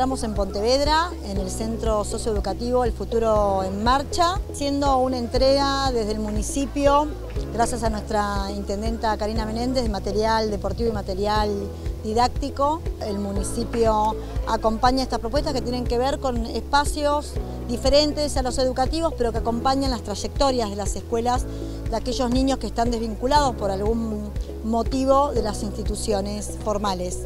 estamos en Pontevedra, en el Centro Socioeducativo El Futuro en Marcha, haciendo una entrega desde el municipio, gracias a nuestra intendenta Karina Menéndez, de material deportivo y material didáctico. El municipio acompaña estas propuestas que tienen que ver con espacios diferentes a los educativos, pero que acompañan las trayectorias de las escuelas de aquellos niños que están desvinculados por algún motivo de las instituciones formales.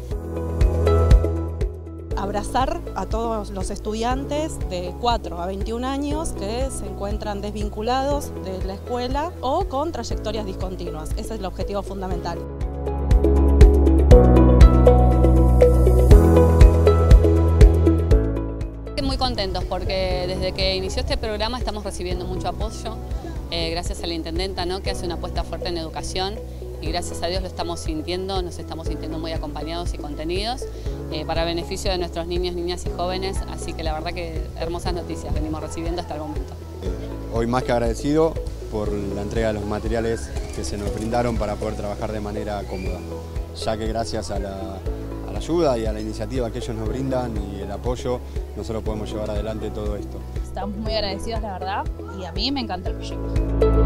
Abrazar a todos los estudiantes de 4 a 21 años que se encuentran desvinculados de la escuela o con trayectorias discontinuas. Ese es el objetivo fundamental. Muy contentos porque desde que inició este programa estamos recibiendo mucho apoyo, gracias a la intendenta, ¿no?, que hace una apuesta fuerte en educación, y gracias a Dios lo estamos sintiendo, nos estamos sintiendo muy acompañados y contenidos para beneficio de nuestros niños, niñas y jóvenes, así que la verdad que hermosas noticias venimos recibiendo hasta el momento. Hoy más que agradecido por la entrega de los materiales que se nos brindaron para poder trabajar de manera cómoda, ya que gracias a la ayuda y a la iniciativa que ellos nos brindan y el apoyo, nosotros podemos llevar adelante todo esto. Estamos muy agradecidos, la verdad, y a mí me encanta el proyecto.